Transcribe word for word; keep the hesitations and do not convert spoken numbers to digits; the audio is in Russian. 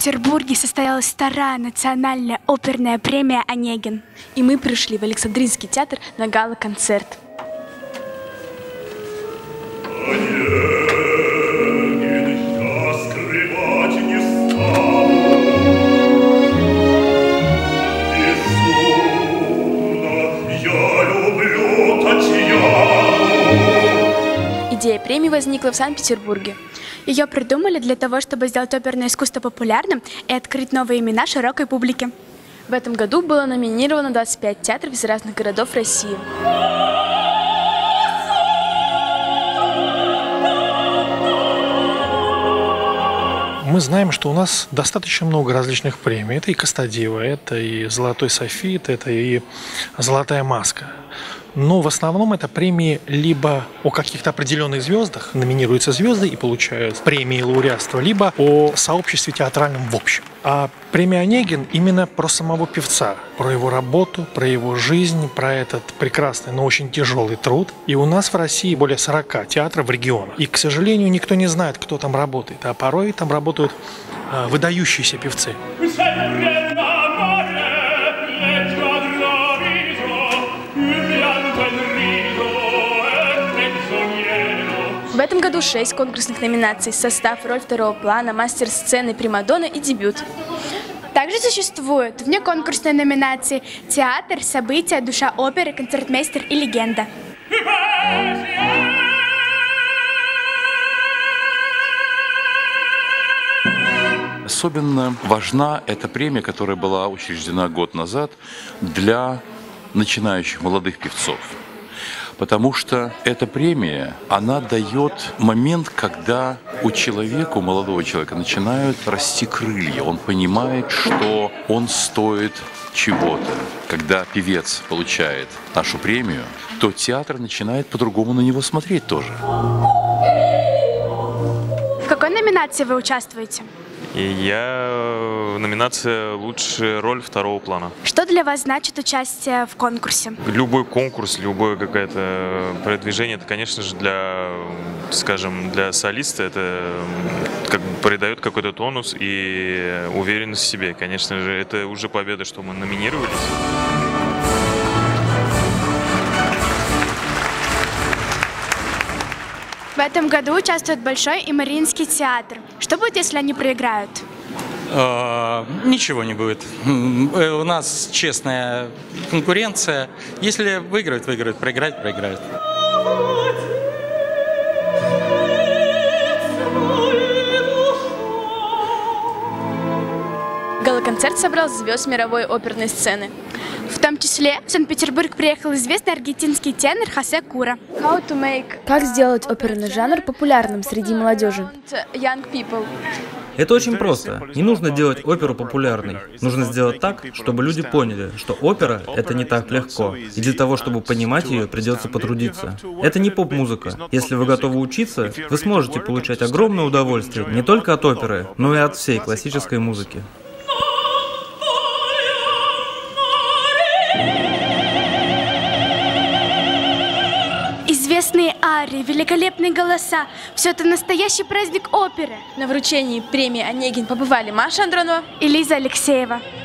Санкт-Петербурге состоялась вторая национальная оперная премия «Онегин». И мы пришли в Александринский театр на гала-концерт. Идея премии возникла в Санкт-Петербурге. Ее придумали для того, чтобы сделать оперное искусство популярным и открыть новые имена широкой публике. В этом году было номинировано двадцать пять театров из разных городов России. Мы знаем, что у нас достаточно много различных премий. Это и Костадиева, это и Золотой софит, это и Золотая маска. Но в основном это премии либо о каких-то определенных звездах, номинируются звезды и получают премии лауреатства, либо о сообществе театральном в общем. А премия «Онегин» именно про самого певца, про его работу, про его жизнь, про этот прекрасный, но очень тяжелый труд. И у нас в России более сорока театров в регионах. И, к сожалению, никто не знает, кто там работает. А порой там работают э, выдающиеся певцы. В этом году шесть конкурсных номинаций: состав, роль второго плана, мастер сцены, примадонна и дебют. Также существуют внеконкурсные номинации «Театр», «События», «Душа оперы», «Концертмейстер» и «Легенда». Особенно важна эта премия, которая была учреждена год назад для начинающих молодых певцов. Потому что эта премия, она дает момент, когда у человека, у молодого человека начинают расти крылья. Он понимает, что он стоит чего-то. Когда певец получает нашу премию, то театр начинает по-другому на него смотреть тоже. В какой номинации вы участвуете? И я номинация «Лучшая роль второго плана». Что для вас значит участие в конкурсе? Любой конкурс, любое какое-то продвижение, это, конечно же, для, скажем, для солиста это как бы придает какой-то тонус и уверенность в себе. Конечно же, это уже победа, что мы номинировались. В этом году участвует Большой и Мариинский театр. Что будет, если они проиграют? А, ничего не будет. У нас честная конкуренция. Если выиграют, выиграют, проиграть, проиграют. Гала-концерт собрал звезд мировой оперной сцены. В том числе в Санкт-Петербург приехал известный аргентинский тенор Хосе Кура. Как сделать оперный жанр популярным среди молодежи? Это очень просто. Не нужно делать оперу популярной. Нужно сделать так, чтобы люди поняли, что опера — это не так легко. И для того, чтобы понимать ее, придется потрудиться. Это не поп-музыка. Если вы готовы учиться, вы сможете получать огромное удовольствие не только от оперы, но и от всей классической музыки. Известные арии, великолепные голоса – все это настоящий праздник оперы. На вручении премии «Онегин» побывали Маша Андронова и Лиза Алексеева.